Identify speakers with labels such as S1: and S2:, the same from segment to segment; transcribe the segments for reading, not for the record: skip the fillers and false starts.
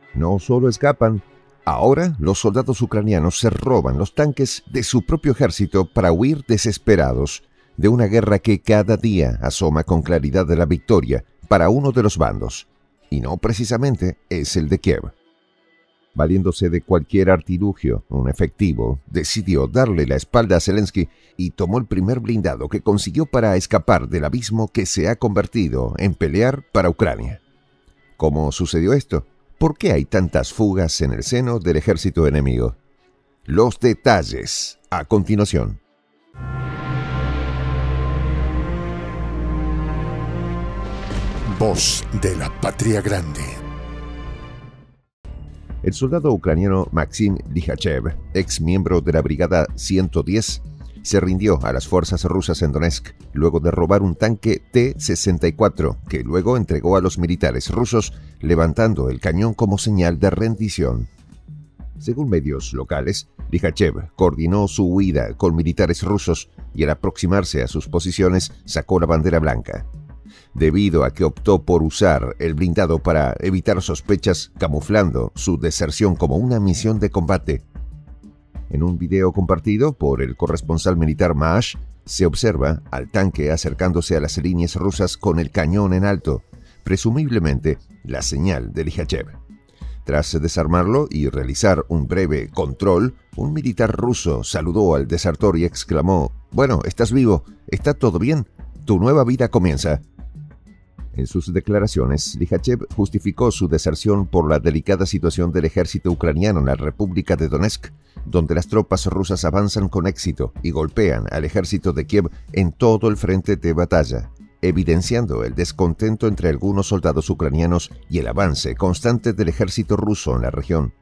S1: No solo escapan, ahora los soldados ucranianos se roban los tanques de su propio ejército para huir desesperados de una guerra que cada día asoma con claridad de la victoria para uno de los bandos, y no precisamente es el de Kiev. Valiéndose de cualquier artilugio, un efectivo decidió darle la espalda a Zelensky y tomó el primer blindado que consiguió para escapar del abismo que se ha convertido en pelear para Ucrania. ¿Cómo sucedió esto? ¿Por qué hay tantas fugas en el seno del ejército enemigo? Los detalles a continuación.
S2: Voz de la Patria Grande.
S1: El soldado ucraniano Maxim Lihachev, ex miembro de la Brigada 110, se rindió a las fuerzas rusas en Donetsk luego de robar un tanque T-64 que luego entregó a los militares rusos, levantando el cañón como señal de rendición. Según medios locales, Lihachev coordinó su huida con militares rusos y al aproximarse a sus posiciones sacó la bandera blanca. Debido a que optó por usar el blindado para evitar sospechas, camuflando su deserción como una misión de combate. En un video compartido por el corresponsal militar Maash, se observa al tanque acercándose a las líneas rusas con el cañón en alto, presumiblemente la señal de Lihachev. Tras desarmarlo y realizar un breve control, un militar ruso saludó al desertor y exclamó: «Bueno, estás vivo, está todo bien, tu nueva vida comienza». En sus declaraciones, Lihachev justificó su deserción por la delicada situación del ejército ucraniano en la República de Donetsk, donde las tropas rusas avanzan con éxito y golpean al ejército de Kiev en todo el frente de batalla, evidenciando el descontento entre algunos soldados ucranianos y el avance constante del ejército ruso en la región.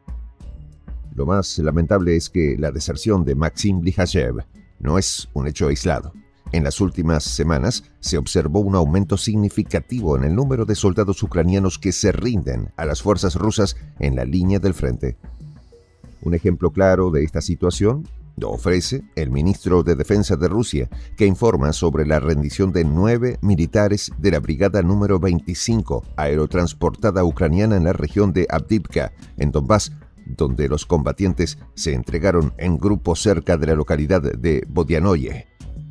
S1: Lo más lamentable es que la deserción de Maxim Lihachev no es un hecho aislado. En las últimas semanas se observó un aumento significativo en el número de soldados ucranianos que se rinden a las fuerzas rusas en la línea del frente. Un ejemplo claro de esta situación lo ofrece el ministro de Defensa de Rusia, que informa sobre la rendición de 9 militares de la Brigada número 25 aerotransportada ucraniana en la región de Avdiivka, en Donbass, donde los combatientes se entregaron en grupo cerca de la localidad de Bodianoye.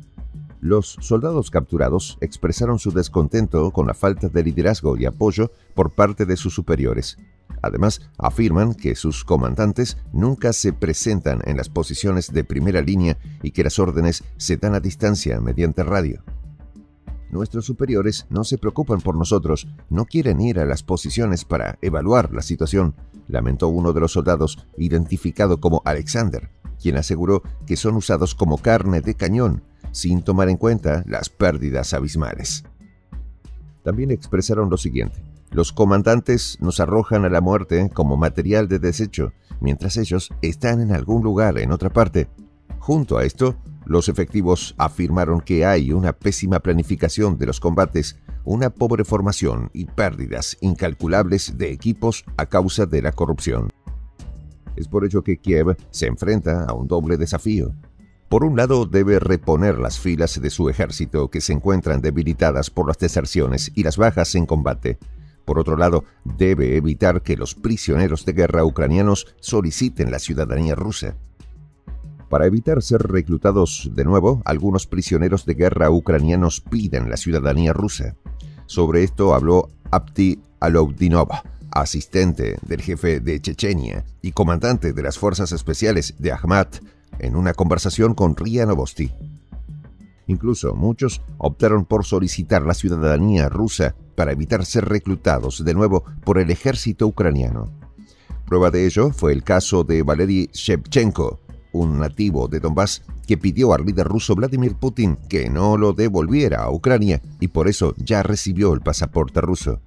S1: Los soldados capturados expresaron su descontento con la falta de liderazgo y apoyo por parte de sus superiores. Además, afirman que sus comandantes nunca se presentan en las posiciones de primera línea y que las órdenes se dan a distancia mediante radio. Nuestros superiores no se preocupan por nosotros, no quieren ir a las posiciones para evaluar la situación, lamentó uno de los soldados, identificado como Alexander, quien aseguró que son usados como carne de cañón, sin tomar en cuenta las pérdidas abismales. También expresaron lo siguiente: los comandantes nos arrojan a la muerte como material de desecho, mientras ellos están en algún lugar en otra parte. Junto a esto, los efectivos afirmaron que hay una pésima planificación de los combates, una pobre formación y pérdidas incalculables de equipos a causa de la corrupción. Es por ello que Kiev se enfrenta a un doble desafío. Por un lado, debe reponer las filas de su ejército que se encuentran debilitadas por las deserciones y las bajas en combate. Por otro lado, debe evitar que los prisioneros de guerra ucranianos soliciten la ciudadanía rusa. Para evitar ser reclutados de nuevo, algunos prisioneros de guerra ucranianos piden la ciudadanía rusa. Sobre esto habló Abdi Aloudinov, asistente del jefe de Chechenia y comandante de las fuerzas especiales de Akhmat, en una conversación con RIA Novosti. Incluso muchos optaron por solicitar la ciudadanía rusa para evitar ser reclutados de nuevo por el ejército ucraniano. Prueba de ello fue el caso de Valery Shevchenko, un nativo de Donbass que pidió al líder ruso Vladimir Putin que no lo devolviera a Ucrania y por eso ya recibió el pasaporte ruso.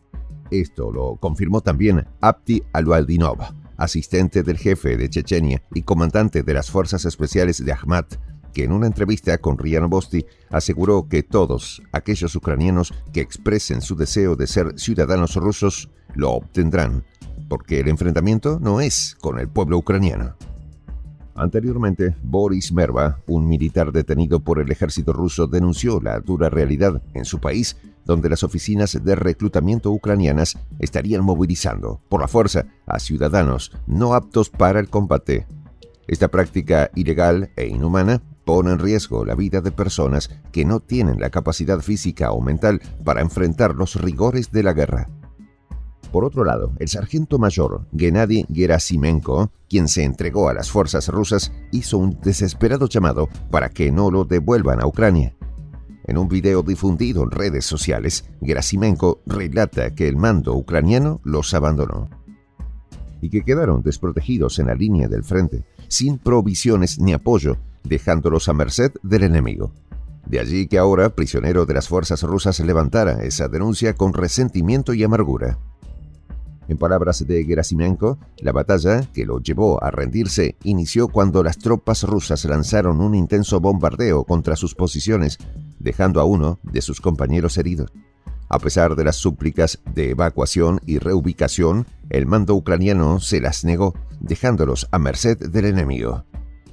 S1: Esto lo confirmó también Abdi Aloudinov, asistente del jefe de Chechenia y comandante de las fuerzas especiales de Akhmat, que en una entrevista con RIA Novosti aseguró que todos aquellos ucranianos que expresen su deseo de ser ciudadanos rusos lo obtendrán, porque el enfrentamiento no es con el pueblo ucraniano. Anteriormente, Boris Merva, un militar detenido por el ejército ruso, denunció la dura realidad en su país, donde las oficinas de reclutamiento ucranianas estarían movilizando por la fuerza a ciudadanos no aptos para el combate. Esta práctica ilegal e inhumana pone en riesgo la vida de personas que no tienen la capacidad física o mental para enfrentar los rigores de la guerra. Por otro lado, el sargento mayor Gennady Gerasimenko, quien se entregó a las fuerzas rusas, hizo un desesperado llamado para que no lo devuelvan a Ucrania. En un video difundido en redes sociales, Gerasimenko relata que el mando ucraniano los abandonó y que quedaron desprotegidos en la línea del frente, sin provisiones ni apoyo, dejándolos a merced del enemigo. De allí que ahora, prisionero de las fuerzas rusas, levantara esa denuncia con resentimiento y amargura. En palabras de Gerasimenko, la batalla que lo llevó a rendirse inició cuando las tropas rusas lanzaron un intenso bombardeo contra sus posiciones, dejando a uno de sus compañeros heridos. A pesar de las súplicas de evacuación y reubicación, el mando ucraniano se las negó, dejándolos a merced del enemigo.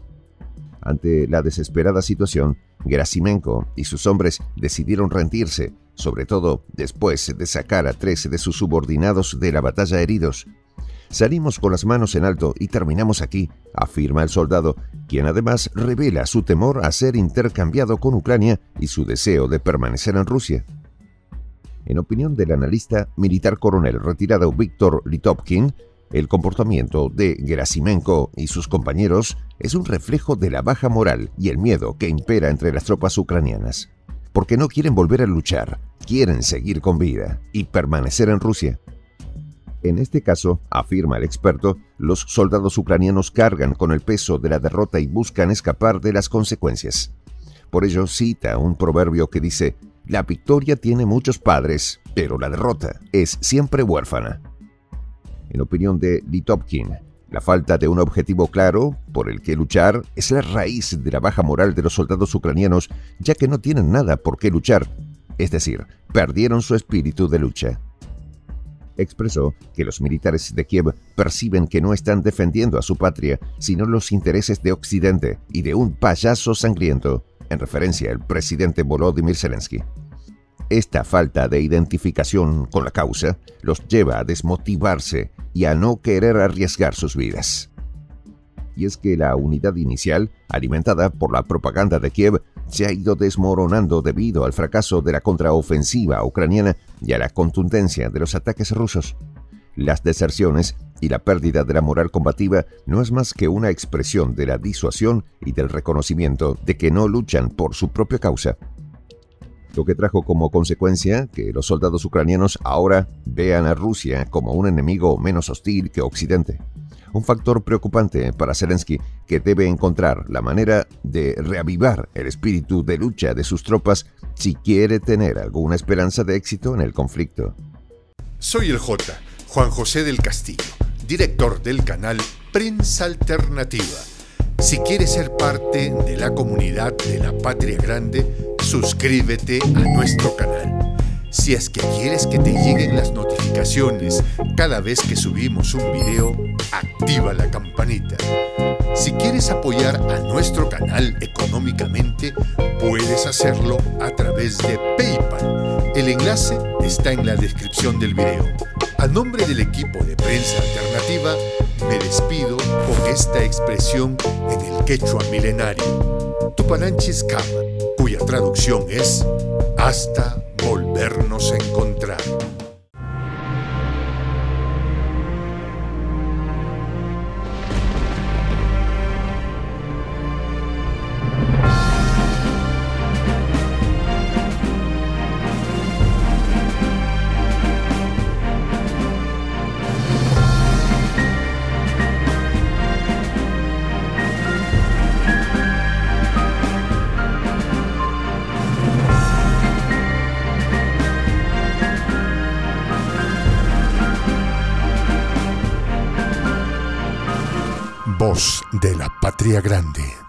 S1: Ante la desesperada situación, Gerasimenko y sus hombres decidieron rendirse, sobre todo después de sacar a 13 de sus subordinados de la batalla heridos. Salimos con las manos en alto y terminamos aquí, afirma el soldado, quien además revela su temor a ser intercambiado con Ucrania y su deseo de permanecer en Rusia. En opinión del analista militar coronel retirado Víctor Litovkin, el comportamiento de Gerasimenko y sus compañeros es un reflejo de la baja moral y el miedo que impera entre las tropas ucranianas, porque no quieren volver a luchar, quieren seguir con vida y permanecer en Rusia. En este caso, afirma el experto, los soldados ucranianos cargan con el peso de la derrota y buscan escapar de las consecuencias. Por ello cita un proverbio que dice: «La victoria tiene muchos padres, pero la derrota es siempre huérfana». En opinión de Litovkin, la falta de un objetivo claro por el que luchar es la raíz de la baja moral de los soldados ucranianos, ya que no tienen nada por qué luchar, es decir, perdieron su espíritu de lucha. Expresó que los militares de Kiev perciben que no están defendiendo a su patria, sino los intereses de Occidente y de un payaso sangriento, en referencia al presidente Volodymyr Zelensky. Esta falta de identificación con la causa los lleva a desmotivarse y a no querer arriesgar sus vidas. Y es que la unidad inicial, alimentada por la propaganda de Kiev, se ha ido desmoronando debido al fracaso de la contraofensiva ucraniana y a la contundencia de los ataques rusos. Las deserciones y la pérdida de la moral combativa no es más que una expresión de la disuasión y del reconocimiento de que no luchan por su propia causa. Lo que trajo como consecuencia que los soldados ucranianos ahora vean a Rusia como un enemigo menos hostil que Occidente. Un factor preocupante para Zelensky, que debe encontrar la manera de reavivar el espíritu de lucha de sus tropas si quiere tener alguna esperanza de éxito en el conflicto.
S2: Soy el J, Juan José del Castillo, director del canal Prensa Alternativa. Si quieres ser parte de la comunidad de la Patria Grande, suscríbete a nuestro canal. Si es que quieres que te lleguen las notificaciones cada vez que subimos un video, activa la campanita. Si quieres apoyar a nuestro canal económicamente, puedes hacerlo a través de PayPal. El enlace está en la descripción del video. A nombre del equipo de Prensa Alternativa, me despido con esta expresión en el quechua milenario, Tupananchis Kama, cuya traducción es hasta volvernos a encontrar. Voz de la Patria Grande.